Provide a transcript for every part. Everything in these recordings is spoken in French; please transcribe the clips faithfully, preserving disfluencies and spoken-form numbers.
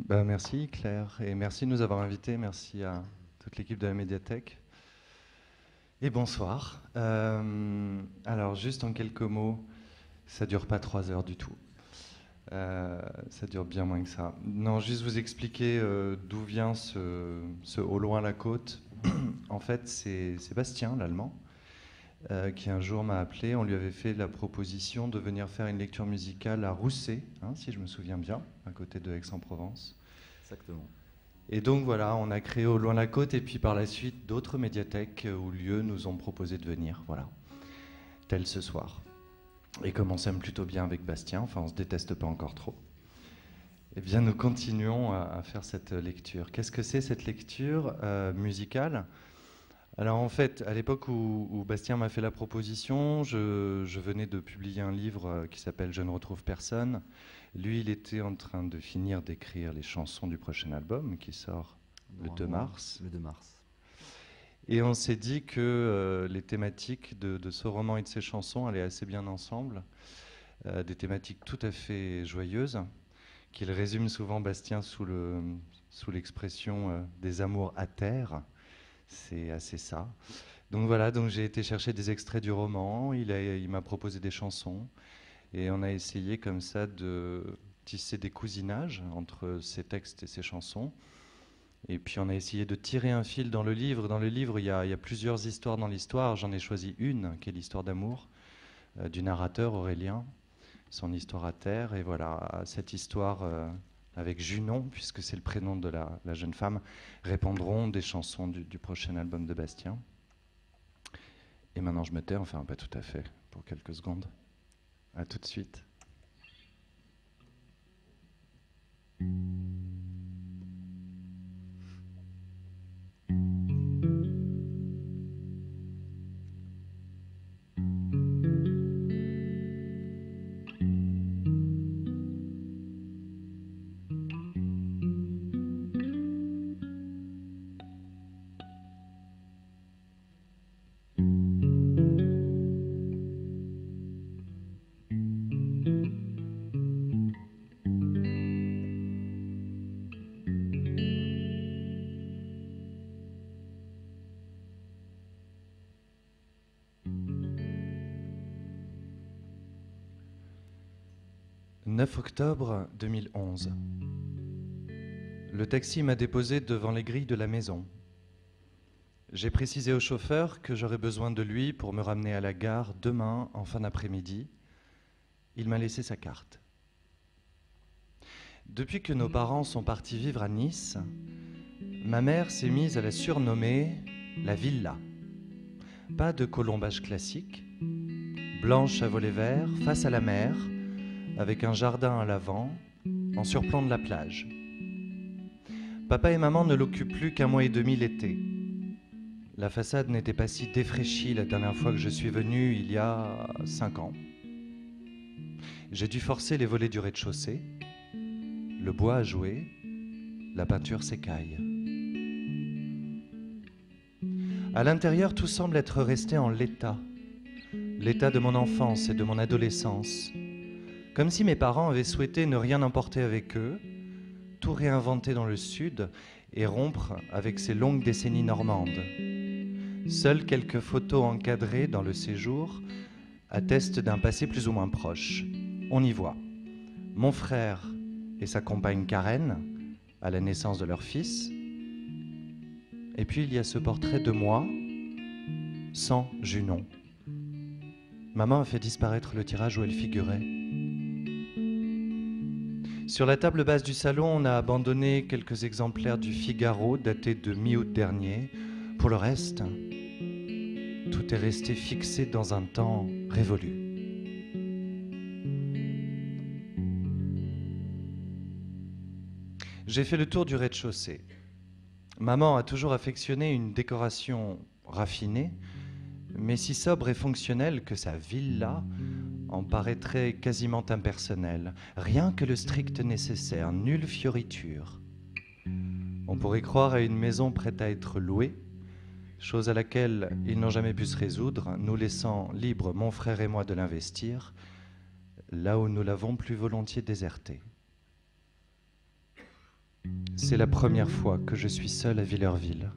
Bah, merci Claire, et merci de nous avoir invités, merci à toute l'équipe de la médiathèque. Et bonsoir. Euh, alors juste en quelques mots, ça dure pas trois heures du tout. Euh, ça dure bien moins que ça. Non, juste vous expliquer euh, d'où vient ce, ce Au loin la côte. En fait, c'est Sébastien, l'Allemand, euh, qui un jour m'a appelé. On lui avait fait la proposition de venir faire une lecture musicale à Rousset, hein, si je me souviens bien, à côté de Aix-en-Provence. Exactement. Et donc voilà, on a créé Au loin la côte et puis par la suite d'autres médiathèques ou lieux nous ont proposé de venir, voilà, tel ce soir. Et comme on s'aime plutôt bien avec Bastien, enfin on se déteste pas encore trop, eh bien nous continuons à, à faire cette lecture. Qu'est-ce que c'est cette lecture euh, musicale? Alors en fait, à l'époque où, où Bastien m'a fait la proposition, je, je venais de publier un livre qui s'appelle Je ne retrouve personne. Lui, il était en train de finir d'écrire les chansons du prochain album qui sort le deux mars. Le deux mars. Et on s'est dit que euh, les thématiques de, de ce roman et de ses chansons allaient assez bien ensemble. Euh, des thématiques tout à fait joyeuses, qu'il résume souvent Bastien sous le, sous l'expression euh, des amours à terre. C'est assez ça. Donc voilà, donc j'ai été chercher des extraits du roman, il, a, il m'a proposé des chansons, et on a essayé comme ça de tisser des cousinages entre ces textes et ces chansons. Et puis on a essayé de tirer un fil dans le livre. Dans le livre, il y a, il y a plusieurs histoires dans l'histoire. J'en ai choisi une, qui est l'histoire d'amour euh, du narrateur Aurélien, son histoire à terre. Et voilà, cette histoire euh, avec Junon, puisque c'est le prénom de la, la jeune femme, répondront des chansons du, du prochain album de Bastien. Et maintenant je me tais, enfin pas tout à fait, pour quelques secondes. À tout de suite. neuf octobre deux mille onze. Le taxi m'a déposé devant les grilles de la maison. J'ai précisé au chauffeur que j'aurais besoin de lui pour me ramener à la gare demain en fin d'après-midi. Il m'a laissé sa carte. Depuis que nos parents sont partis vivre à Nice, ma mère s'est mise à la surnommer la villa. Pas de colombage classique, blanche à volets verts, face à la mer, avec un jardin à l'avant, en surplomb de la plage. Papa et maman ne l'occupent plus qu'un mois et demi l'été. La façade n'était pas si défraîchie la dernière fois que je suis venu, il y a cinq ans. J'ai dû forcer les volets du rez-de-chaussée. Le bois a joué, la peinture s'écaille. À l'intérieur, tout semble être resté en l'état. L'état de mon enfance et de mon adolescence. Comme si mes parents avaient souhaité ne rien emporter avec eux, tout réinventer dans le sud et rompre avec ces longues décennies normandes. Seules quelques photos encadrées dans le séjour attestent d'un passé plus ou moins proche. On y voit mon frère et sa compagne Karen à la naissance de leur fils. Et puis il y a ce portrait de moi sans Junon. Maman a fait disparaître le tirage où elle figurait. Sur la table basse du salon, on a abandonné quelques exemplaires du Figaro datés de mi-août dernier. Pour le reste, tout est resté fixé dans un temps révolu. J'ai fait le tour du rez-de-chaussée. Maman a toujours affectionné une décoration raffinée, mais si sobre et fonctionnelle que sa villa en paraîtrait quasiment impersonnelle. Rien que le strict nécessaire, nulle fioriture. On pourrait croire à une maison prête à être louée, chose à laquelle ils n'ont jamais pu se résoudre, nous laissant libres, mon frère et moi, de l'investir, là où nous l'avons plus volontiers déserté. C'est la première fois que je suis seul à Villerville.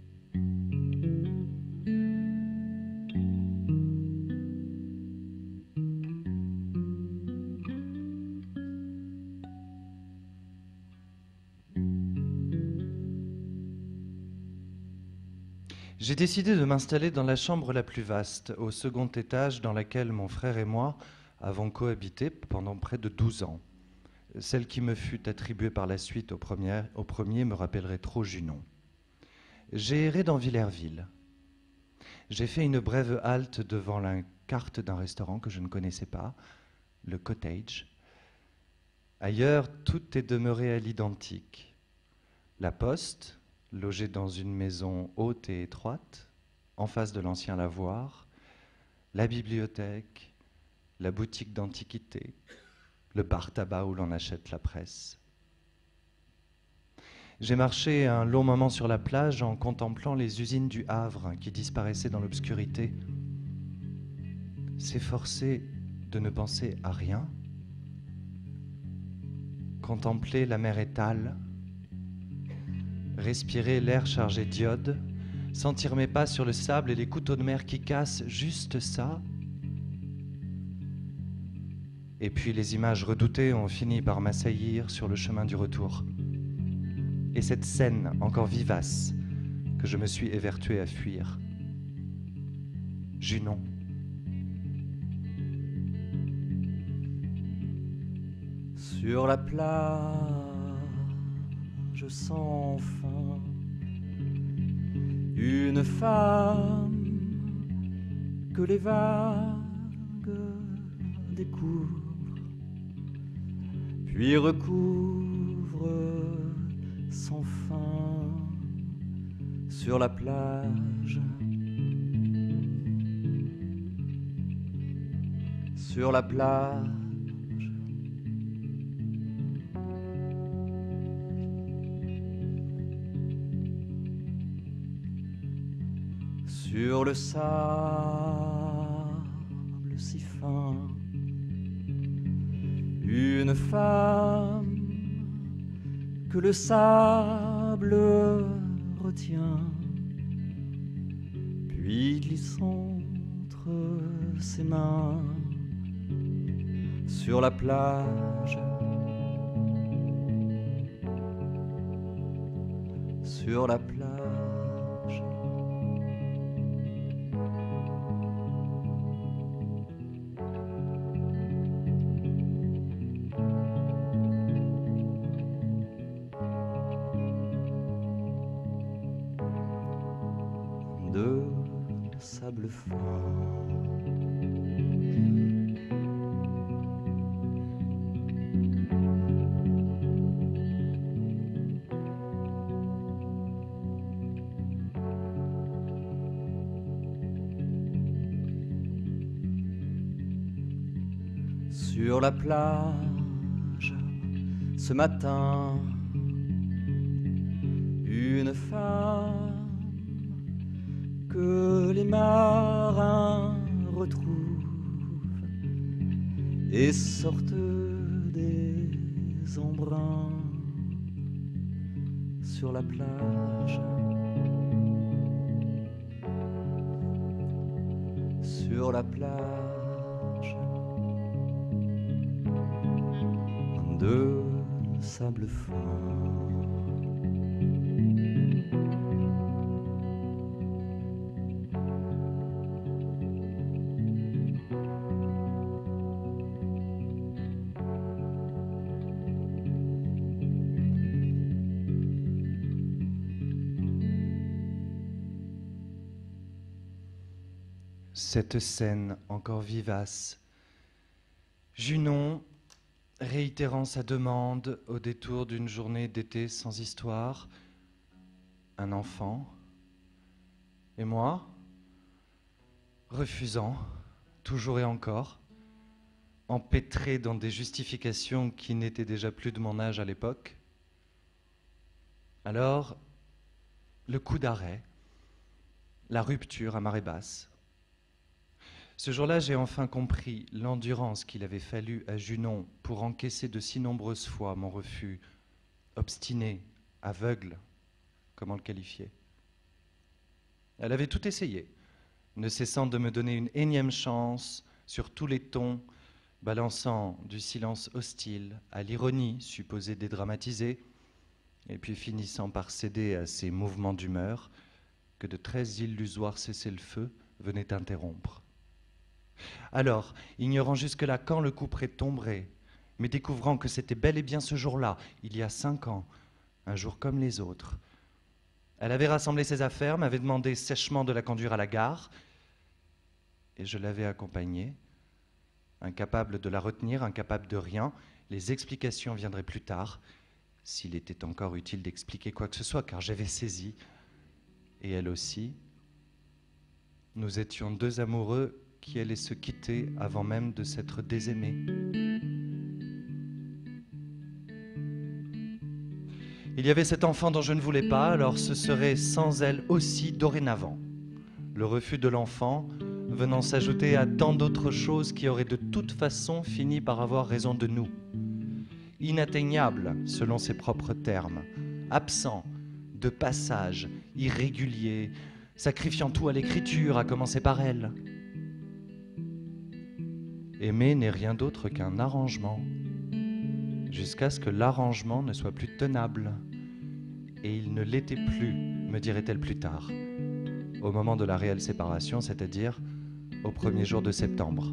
J'ai décidé de m'installer dans la chambre la plus vaste, au second étage, dans laquelle mon frère et moi avons cohabité pendant près de douze ans. Celle qui me fut attribuée par la suite au premier, au premier me rappellerait trop Junon. J'ai erré dans Villerville. J'ai fait une brève halte devant la carte d'un restaurant que je ne connaissais pas, le Cottage. Ailleurs, tout est demeuré à l'identique. La poste, logée dans une maison haute et étroite, en face de l'ancien lavoir, la bibliothèque, la boutique d'antiquités, le bar-tabac où l'on achète la presse. J'ai marché un long moment sur la plage en contemplant les usines du Havre qui disparaissaient dans l'obscurité. S'efforcer de ne penser à rien, contempler la mer étale, respirer l'air chargé d'iode, sentir mes pas sur le sable et les couteaux de mer qui cassent, juste ça. Et puis les images redoutées ont fini par m'assaillir sur le chemin du retour. Et cette scène encore vivace que je me suis évertué à fuir. Junon. Sur la plage sans fin, une femme que les vagues découvrent, puis recouvrent sans fin sur la plage, sur la plage. Sur le sable si fin, une femme que le sable retient, puis glisse entre ses mains sur la plage, sur la plage. De sable fin. Sur la plage, ce matin, une femme que les marins retrouvent et sortent des embruns sur la plage, sur la plage de sable fin. Cette scène encore vivace. Junon, réitérant sa demande au détour d'une journée d'été sans histoire, un enfant, et moi, refusant, toujours et encore, empêtré dans des justifications qui n'étaient déjà plus de mon âge à l'époque. Alors, le coup d'arrêt, la rupture à marée basse. Ce jour-là, j'ai enfin compris l'endurance qu'il avait fallu à Junon pour encaisser de si nombreuses fois mon refus obstiné, aveugle, comment le qualifier? Elle avait tout essayé, ne cessant de me donner une énième chance sur tous les tons, balançant du silence hostile à l'ironie supposée dédramatisée, et puis finissant par céder à ces mouvements d'humeur que de très illusoires cessez-le-feu venaient interrompre. Alors, ignorant jusque-là quand le couperet tomberait, mais découvrant que c'était bel et bien ce jour-là, il y a cinq ans, un jour comme les autres, elle avait rassemblé ses affaires, m'avait demandé sèchement de la conduire à la gare, et je l'avais accompagnée, incapable de la retenir, incapable de rien. Les explications viendraient plus tard, s'il était encore utile d'expliquer quoi que ce soit, car j'avais saisi, et elle aussi. Nous étions deux amoureux qui allaient se quitter avant même de s'être désaimés. Il y avait cet enfant dont je ne voulais pas, alors ce serait sans elle aussi dorénavant. Le refus de l'enfant venant s'ajouter à tant d'autres choses qui auraient de toute façon fini par avoir raison de nous. Inatteignable selon ses propres termes, absent, de passage, irrégulier, sacrifiant tout à l'écriture, à commencer par elle. Aimer n'est rien d'autre qu'un arrangement, jusqu'à ce que l'arrangement ne soit plus tenable. Et il ne l'était plus, me dirait-elle plus tard, au moment de la réelle séparation, c'est-à-dire au premier jour de septembre.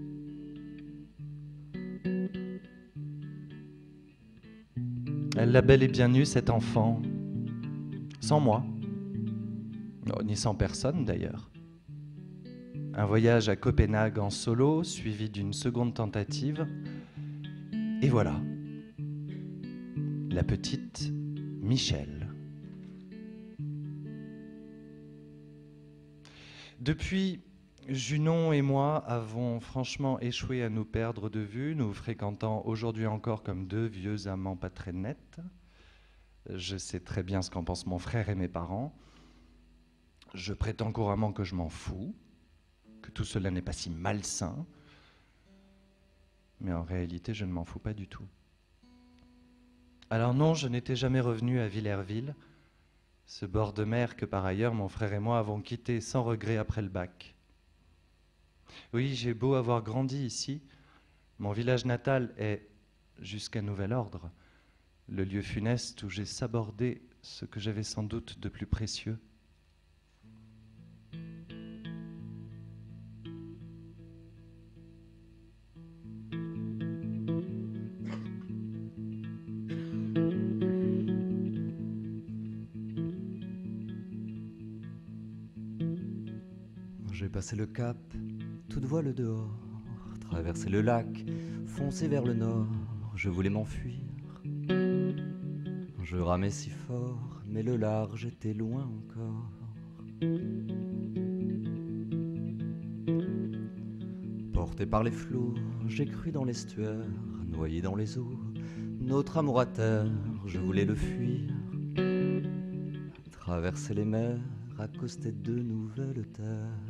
Elle l'a bel et bien eu, cet enfant, sans moi, oh, ni sans personne d'ailleurs. Un voyage à Copenhague en solo, suivi d'une seconde tentative, et voilà, la petite Michel. Depuis, Junon et moi avons franchement échoué à nous perdre de vue, nous fréquentant aujourd'hui encore comme deux vieux amants pas très nets. Je sais très bien ce qu'en pensent mon frère et mes parents. Je prétends couramment que je m'en fous, que tout cela n'est pas si malsain, mais en réalité je ne m'en fous pas du tout. Alors non, je n'étais jamais revenu à Villerville, ce bord de mer que par ailleurs mon frère et moi avons quitté sans regret après le bac. Oui, j'ai beau avoir grandi ici, mon village natal est, jusqu'à nouvel ordre, le lieu funeste où j'ai sabordé ce que j'avais sans doute de plus précieux. J'ai passé le cap, toute voile dehors, traversé le lac, foncé vers le nord, je voulais m'enfuir. Je ramais si fort, mais le large était loin encore. Porté par les flots, j'ai cru dans l'estuaire, noyé dans les eaux, notre amour à terre, je voulais le fuir. Traverser les mers, accoster de nouvelles terres.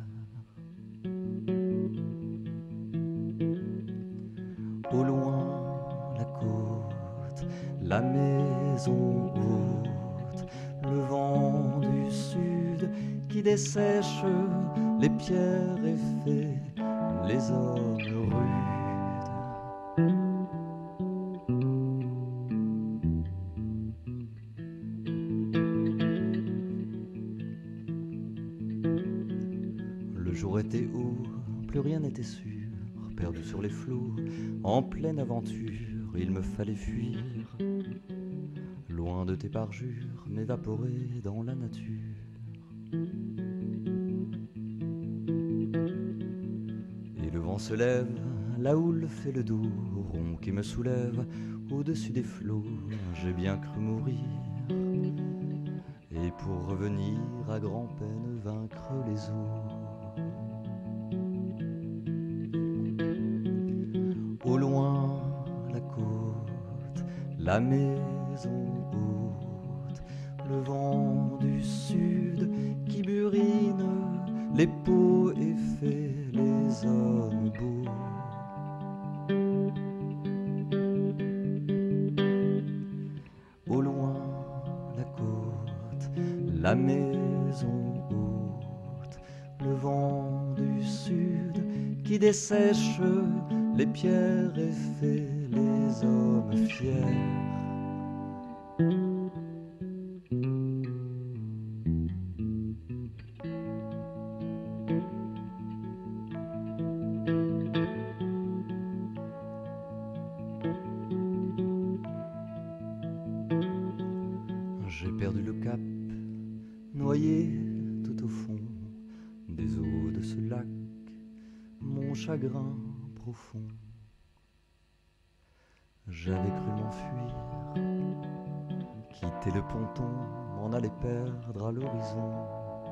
Au loin, la côte, la maison haute, le vent du sud qui dessèche les pierres et fait les hommes rudes. Le jour était haut, plus rien n'était sûr. Perdu sur les flots, en pleine aventure, il me fallait fuir. Loin de tes parjures, m'évaporer dans la nature. Et le vent se lève, la houle fait le dos, rond qui me soulève, au-dessus des flots, j'ai bien cru mourir. Et pour revenir à grand-peine vaincre les eaux. Au loin, la côte, la maison haute, le vent du sud qui burine les peaux et fait les hommes beaux. Au loin, la maison haute, le vent du sud qui dessèche les pierres et fait les hommes fiers. J'ai perdu le cap, noyé tout au fond des eaux de ce lac, mon chagrin profond. J'avais cru m'enfuir, quitter le ponton, m'en aller perdre à l'horizon.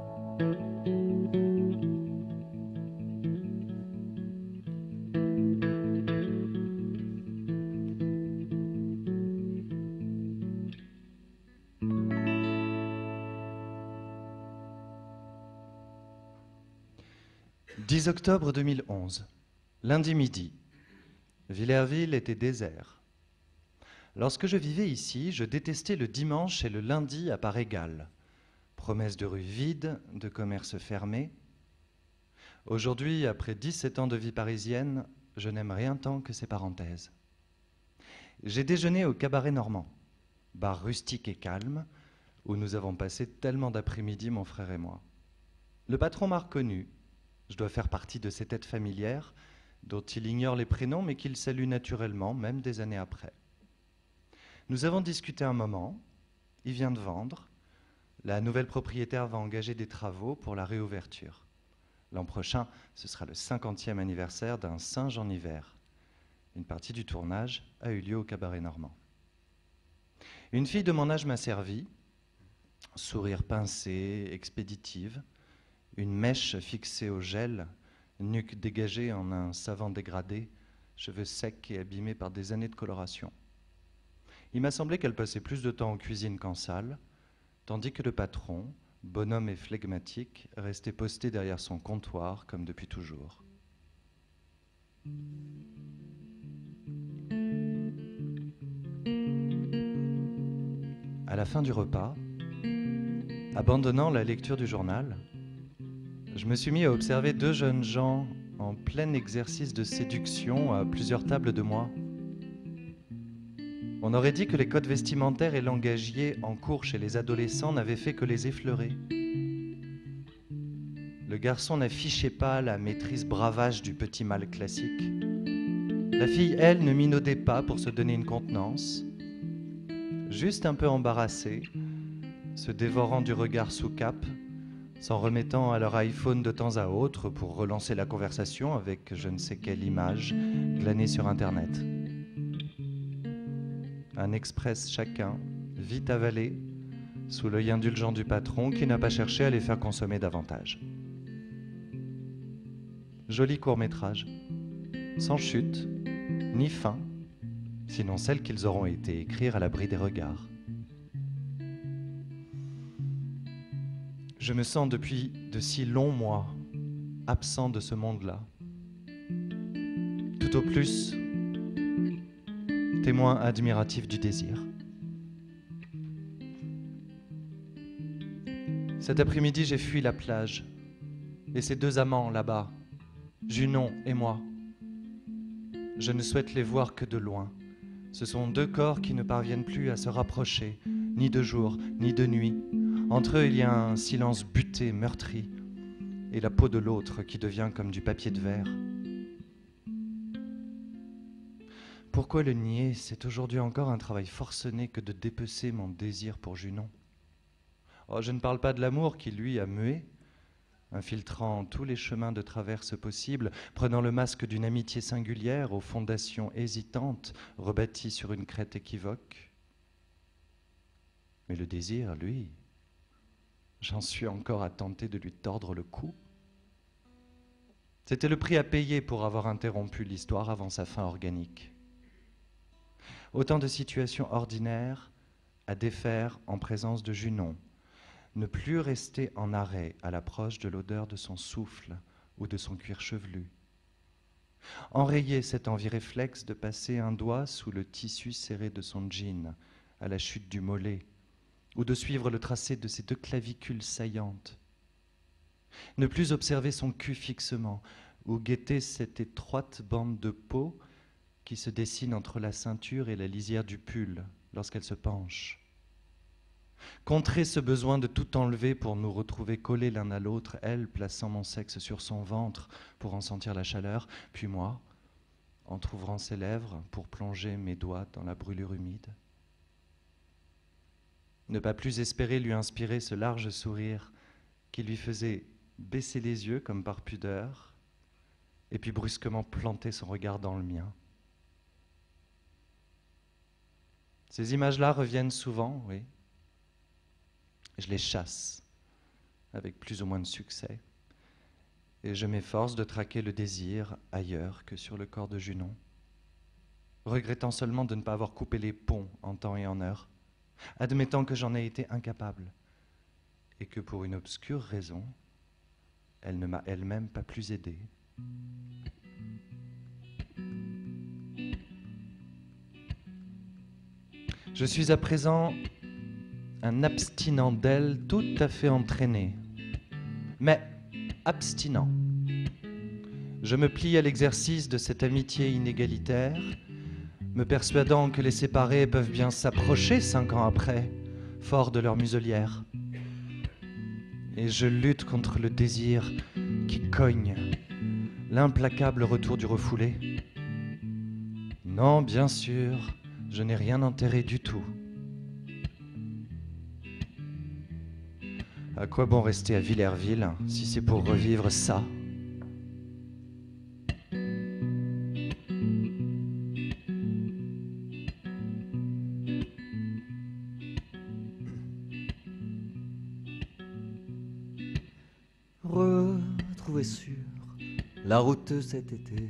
dix octobre deux mille onze, lundi midi. Villerville était désert. Lorsque je vivais ici, je détestais le dimanche et le lundi à part égale. Promesse de rues vides, de commerces fermés. Aujourd'hui, après dix-sept ans de vie parisienne, je n'aime rien tant que ces parenthèses. J'ai déjeuné au Cabaret Normand, bar rustique et calme, où nous avons passé tellement d'après-midi, mon frère et moi. Le patron m'a reconnu. Je dois faire partie de ces têtes familières dont il ignore les prénoms mais qu'il salue naturellement, même des années après. Nous avons discuté un moment, il vient de vendre, la nouvelle propriétaire va engager des travaux pour la réouverture. L'an prochain, ce sera le cinquantième anniversaire d'un singe en hiver. Une partie du tournage a eu lieu au Cabaret Normand. Une fille de mon âge m'a servi, sourire pincé, expéditive, une mèche fixée au gel, nuque dégagée en un savant dégradé, cheveux secs et abîmés par des années de coloration. Il m'a semblé qu'elle passait plus de temps en cuisine qu'en salle, tandis que le patron, bonhomme et flegmatique, restait posté derrière son comptoir comme depuis toujours. À la fin du repas, abandonnant la lecture du journal, je me suis mis à observer deux jeunes gens en plein exercice de séduction à plusieurs tables de moi. On aurait dit que les codes vestimentaires et langagiers en cours chez les adolescents n'avaient fait que les effleurer. Le garçon n'affichait pas la maîtrise bravage du petit mâle classique. La fille, elle, ne minaudait pas pour se donner une contenance, juste un peu embarrassée, se dévorant du regard sous cape, s'en remettant à leur iPhone de temps à autre pour relancer la conversation avec je ne sais quelle image glanée sur Internet. Un express chacun, vite avalé, sous l'œil indulgent du patron qui n'a pas cherché à les faire consommer davantage. Joli court-métrage, sans chute, ni fin, sinon celle qu'ils auront été écrire à l'abri des regards. Je me sens depuis de si longs mois absent de ce monde-là. Tout au plus, témoin admiratif du désir. Cet après-midi, j'ai fui la plage et ces deux amants là-bas, Junon et moi. Je ne souhaite les voir que de loin. Ce sont deux corps qui ne parviennent plus à se rapprocher, ni de jour, ni de nuit. Entre eux, il y a un silence buté, meurtri, et la peau de l'autre qui devient comme du papier de verre. Pourquoi le nier? C'est aujourd'hui encore un travail forcené que de dépecer mon désir pour Junon. Oh, je ne parle pas de l'amour qui, lui, a mué, infiltrant tous les chemins de traverse possibles, prenant le masque d'une amitié singulière aux fondations hésitantes, rebâties sur une crête équivoque. Mais le désir, lui, j'en suis encore à tenter de lui tordre le cou. C'était le prix à payer pour avoir interrompu l'histoire avant sa fin organique. Autant de situations ordinaires à défaire en présence de Junon, ne plus rester en arrêt à l'approche de l'odeur de son souffle ou de son cuir chevelu. Enrayer cet envie réflexe de passer un doigt sous le tissu serré de son jean, à la chute du mollet, ou de suivre le tracé de ses deux clavicules saillantes. Ne plus observer son cul fixement, ou guetter cette étroite bande de peau qui se dessine entre la ceinture et la lisière du pull lorsqu'elle se penche. Contrer ce besoin de tout enlever pour nous retrouver collés l'un à l'autre, elle plaçant mon sexe sur son ventre pour en sentir la chaleur, puis moi, entr'ouvrant ses lèvres pour plonger mes doigts dans la brûlure humide. Ne pas plus espérer lui inspirer ce large sourire qui lui faisait baisser les yeux comme par pudeur, et puis brusquement planter son regard dans le mien. Ces images-là reviennent souvent, oui. Je les chasse, avec plus ou moins de succès, et je m'efforce de traquer le désir ailleurs que sur le corps de Junon, regrettant seulement de ne pas avoir coupé les ponts en temps et en heure, admettant que j'en ai été incapable, et que pour une obscure raison, elle ne m'a elle-même pas plus aidé. Je suis à présent un abstinent d'elle tout à fait entraîné, mais abstinent. Je me plie à l'exercice de cette amitié inégalitaire, me persuadant que les séparés peuvent bien s'approcher cinq ans après, forts de leur muselière. Et je lutte contre le désir qui cogne, l'implacable retour du refoulé. Non, bien sûr, je n'ai rien enterré du tout. À quoi bon rester à Villerville si c'est pour revivre ça ? Retrouver sur la route cet été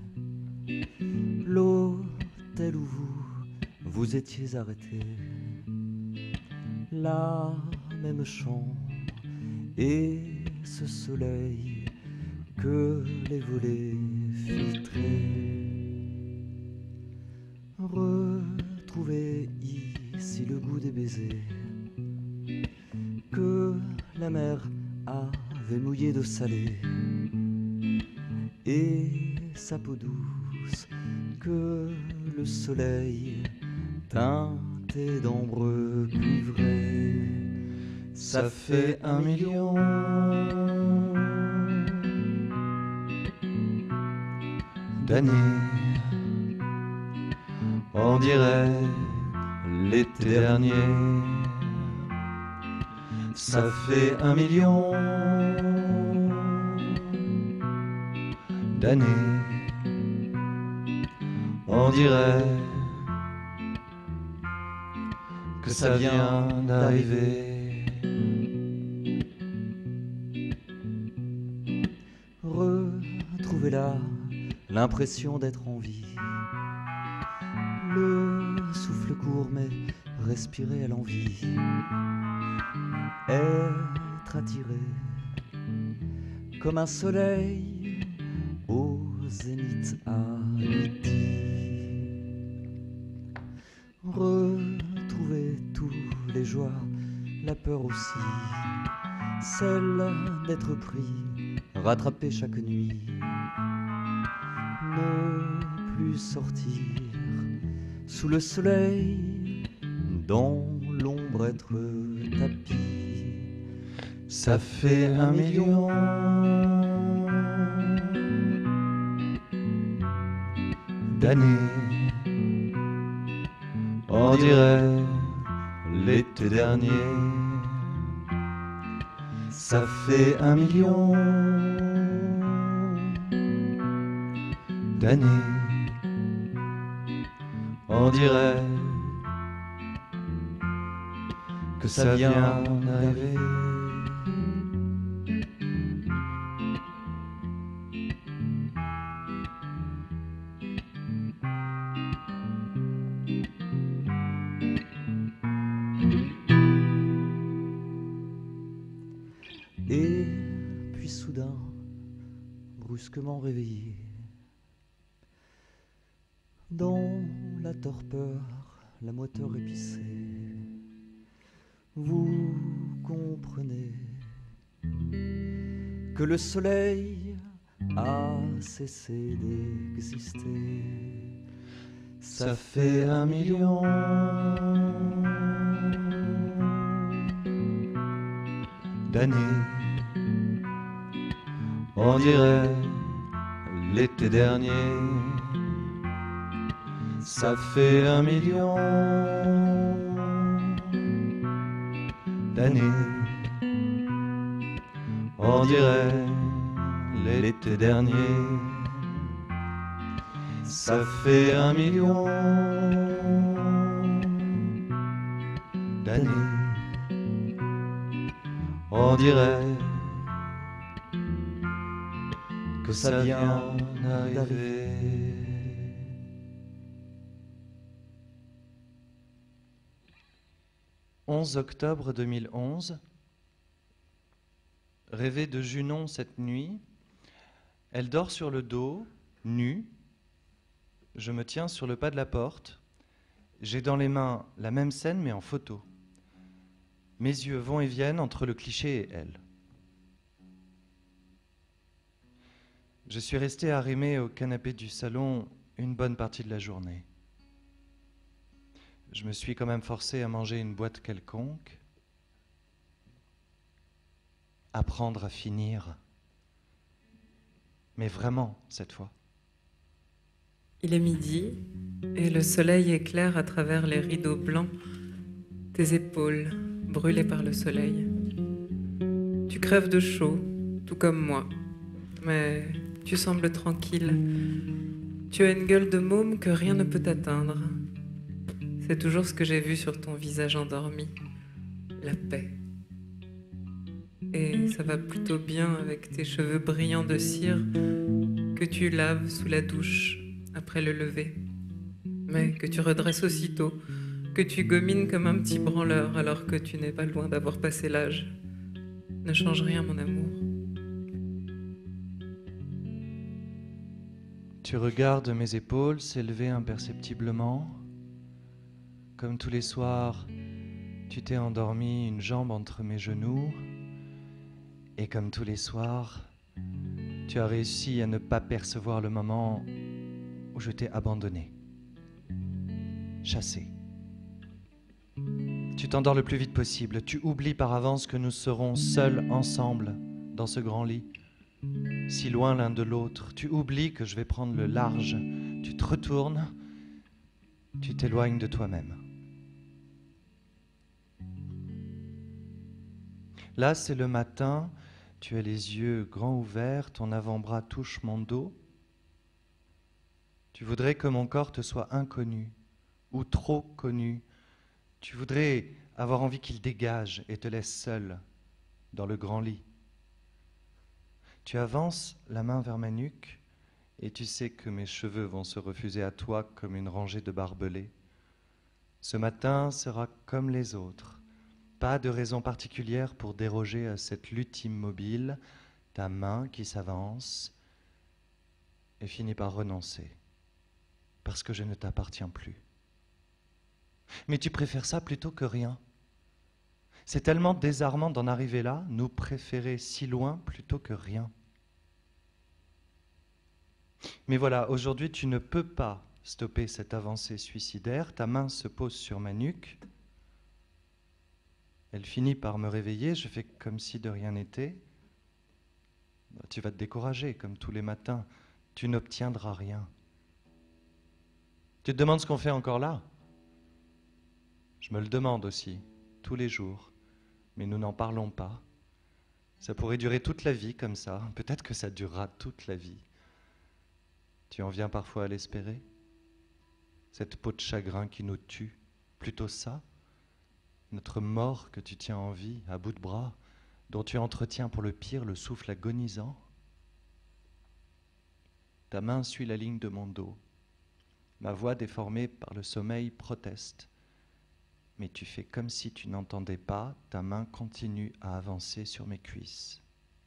l'hôtel où vous vous étiez arrêté, la même chambre et ce soleil que les volets filtraient. Retrouver ici le goût des baisers que la mer avait mouillé d'eau salée et sa peau douce que le soleil teinté d'ambre cuivré. Ça fait un million d'années, on dirait l'été dernier. Ça fait un million d'années, on dirait que ça vient d'arriver. Retrouver là l'impression d'être en vie, le souffle court mais respirer à l'envie, être attiré comme un soleil au zénith à midi. Retrouver tous les joies, la peur aussi, celle d'être pris, rattrapé chaque nuit, ne plus sortir sous le soleil, dans l'ombre être tapis. Ça fait un million d'années, on dirait l'été dernier. Ça fait un million d'années, on dirait que ça vient d'arriver. Et puis soudain, brusquement réveillé, dans la torpeur, la moiteur épicée, Vous comprenez que le soleil a cessé d'exister. Ça fait un million d'années. On dirait l'été dernier. Ça fait un million d'années. On dirait l'été dernier. Ça fait un million d'années. On dirait que ça vient d'arriver. onze octobre deux mille onze. Rêver de Junon cette nuit. Elle dort sur le dos, nue. Je me tiens sur le pas de la porte. J'ai dans les mains la même scène mais en photo. Mes yeux vont et viennent entre le cliché et elle. Je suis resté arrimé au canapé du salon une bonne partie de la journée. Je me suis quand même forcé à manger une boîte quelconque. Apprendre à finir. Mais vraiment, cette fois. Il est midi et le soleil éclaire à travers les rideaux blancs tes épaules brûlées par le soleil. Tu crèves de chaud, tout comme moi, mais tu sembles tranquille. Tu as une gueule de môme que rien ne peut atteindre. C'est toujours ce que j'ai vu sur ton visage endormi, la paix. Et ça va plutôt bien avec tes cheveux brillants de cire que tu laves sous la douche après le lever, mais que tu redresses aussitôt, que tu gomines comme un petit branleur alors que tu n'es pas loin d'avoir passé l'âge. Ne change rien, mon amour. Tu regardes mes épaules s'élever imperceptiblement. Comme tous les soirs, tu t'es endormi une jambe entre mes genoux. Et comme tous les soirs, tu as réussi à ne pas percevoir le moment où je t'ai abandonné, chassé. Tu t'endors le plus vite possible. Tu oublies par avance que nous serons seuls ensemble dans ce grand lit, si loin l'un de l'autre. Tu oublies que je vais prendre le large. Tu te retournes, tu t'éloignes de toi-même. Là, c'est le matin. Tu as les yeux grands ouverts, ton avant-bras touche mon dos. Tu voudrais que mon corps te soit inconnu, ou trop connu. Tu voudrais avoir envie qu'il dégage et te laisse seul dans le grand lit. Tu avances la main vers ma nuque et tu sais que mes cheveux vont se refuser à toi comme une rangée de barbelés. Ce matin sera comme les autres. Pas de raison particulière pour déroger à cette lutte immobile, ta main qui s'avance et finit par renoncer, parce que je ne t'appartiens plus. Mais tu préfères ça plutôt que rien. C'est tellement désarmant d'en arriver là, nous préférer si loin plutôt que rien. Mais voilà, aujourd'hui tu ne peux pas stopper cette avancée suicidaire, ta main se pose sur ma nuque. Elle finit par me réveiller, je fais comme si de rien n'était. Tu vas te décourager, comme tous les matins. Tu n'obtiendras rien. Tu te demandes ce qu'on fait encore là? Je me le demande aussi, tous les jours. Mais nous n'en parlons pas. Ça pourrait durer toute la vie comme ça. Peut-être que ça durera toute la vie. Tu en viens parfois à l'espérer? Cette peau de chagrin qui nous tue, plutôt ça? Notre mort que tu tiens en vie, à bout de bras, dont tu entretiens pour le pire le souffle agonisant. Ta main suit la ligne de mon dos. Ma voix déformée par le sommeil proteste. Mais tu fais comme si tu n'entendais pas, ta main continue à avancer sur mes cuisses.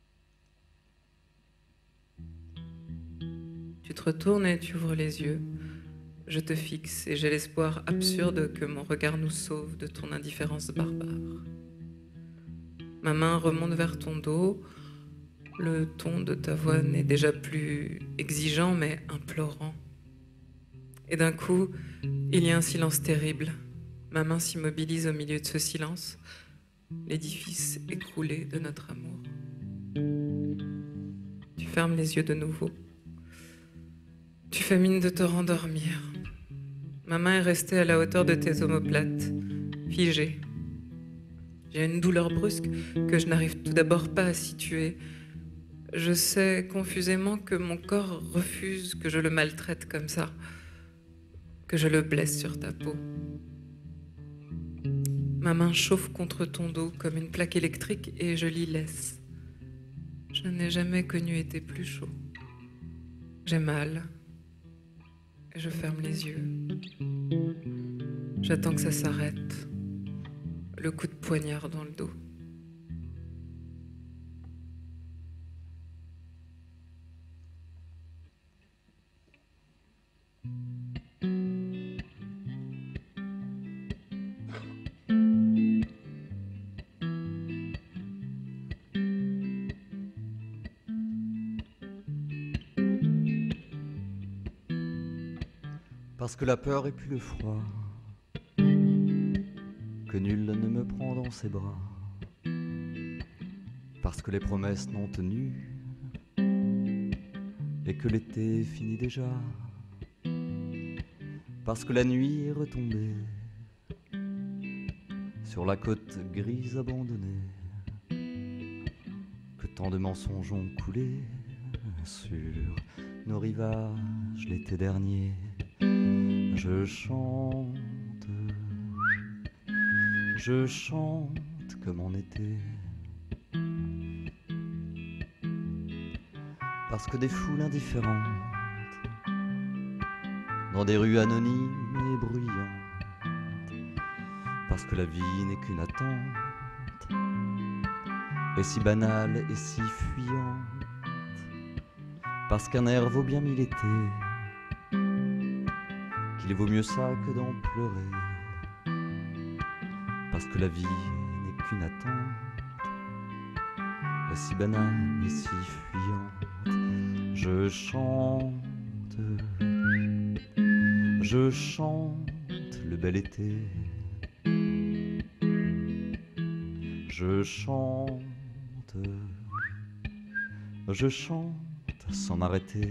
Tu te retournes et tu ouvres les yeux. Je te fixe et j'ai l'espoir absurde que mon regard nous sauve de ton indifférence barbare. Ma main remonte vers ton dos. Le ton de ta voix n'est déjà plus exigeant, mais implorant. Et d'un coup, il y a un silence terrible. Ma main s'immobilise au milieu de ce silence, l'édifice écroulé de notre amour. Tu fermes les yeux de nouveau. Tu fais mine de te rendormir. Ma main est restée à la hauteur de tes omoplates, figée. J'ai une douleur brusque que je n'arrive tout d'abord pas à situer. Je sais confusément que mon corps refuse que je le maltraite comme ça, que je le blesse sur ta peau. Ma main chauffe contre ton dos comme une plaque électrique et je l'y laisse. Je n'ai jamais connu été plus chaud. J'ai mal et je ferme les yeux. J'attends que ça s'arrête. Le coup de poignard dans le dos. Parce que la peur et puis le froid, que nul ne me prend dans ses bras, parce que les promesses n'ont tenu et que l'été finit déjà, parce que la nuit est retombée sur la côte grise abandonnée, que tant de mensonges ont coulé sur nos rivages l'été dernier. Je chante, je chante comme en été, parce que des foules indifférentes, dans des rues anonymes et bruyantes, parce que la vie n'est qu'une attente, et si banale et si fuyante, parce qu'un air vaut bien mille étés, qu'il vaut mieux ça que d'en pleurer, parce que la vie n'est qu'une attente, et si banale et si fuyante. Je chante, je chante le bel été, je chante, je chante sans m'arrêter.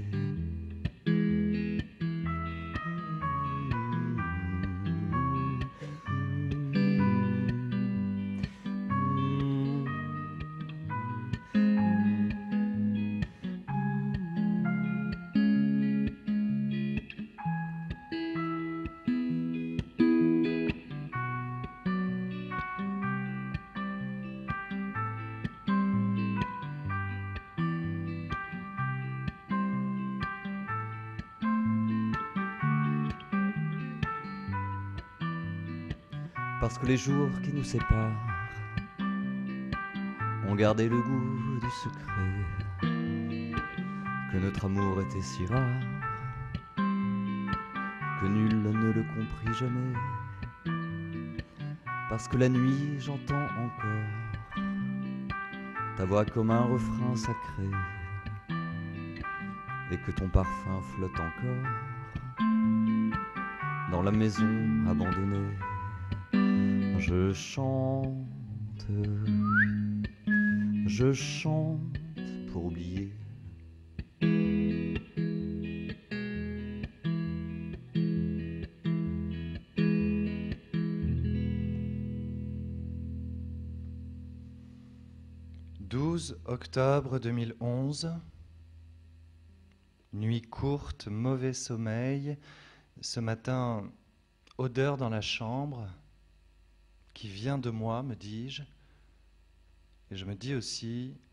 Parce que les jours qui nous séparent ont gardé le goût du secret, que notre amour était si rare, que nul ne le comprit jamais. Parce que la nuit j'entends encore ta voix comme un refrain sacré, et que ton parfum flotte encore dans la maison abandonnée. Je chante, je chante pour oublier. douze octobre deux mille onze. Nuit courte, mauvais sommeil. Ce matin, odeur dans la chambre. Qui vient de moi, me dis-je. Et je me dis aussi,